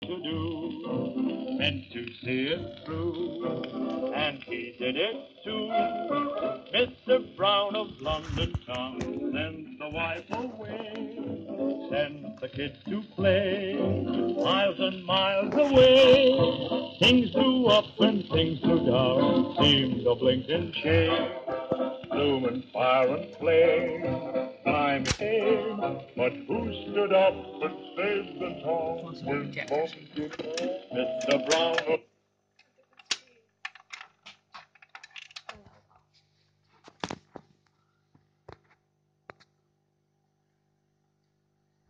to do, meant to see it through, and he did it too. Mr. Brown of London town sent the wife away, sent the kids to play, miles and miles away. Things flew up and things flew down, seemed a blinking shame. Bloom and fire and flame, I'm in, but who stood up and saved the town? Mr. Brown